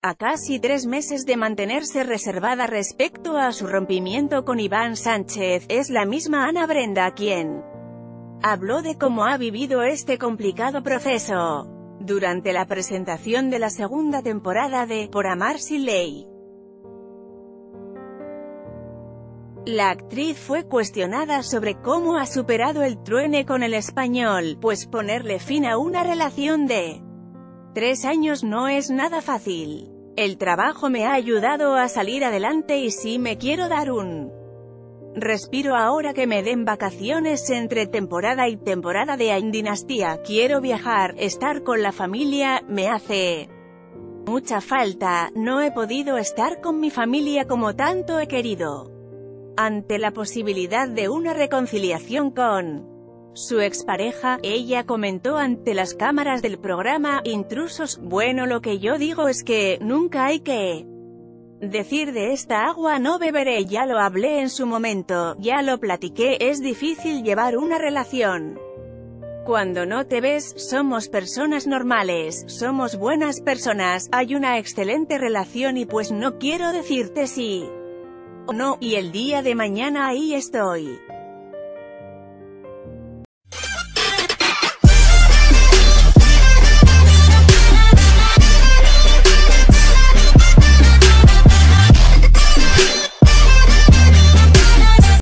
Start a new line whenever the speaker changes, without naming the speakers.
A casi 3 meses de mantenerse reservada respecto a su rompimiento con Iván Sánchez, es la misma Ana Brenda quien habló de cómo ha vivido este complicado proceso durante la presentación de la segunda temporada de Por amar sin ley. La actriz fue cuestionada sobre cómo ha superado el truene con el español, pues ponerle fin a una relación de 3 años no es nada fácil. El trabajo me ha ayudado a salir adelante y sí me quiero dar un respiro ahora que me den vacaciones entre temporada y temporada de Dinastía. Quiero viajar, estar con la familia, me hace mucha falta, no he podido estar con mi familia como tanto he querido. Ante la posibilidad de una reconciliación con su expareja, ella comentó ante las cámaras del programa Intrusos: bueno, lo que yo digo es que nunca hay que decir de esta agua no beberé, ya lo hablé en su momento, ya lo platiqué, es difícil llevar una relación cuando no te ves, somos personas normales, somos buenas personas, hay una excelente relación y pues no quiero decirte sí o no, y el día de mañana ahí estoy.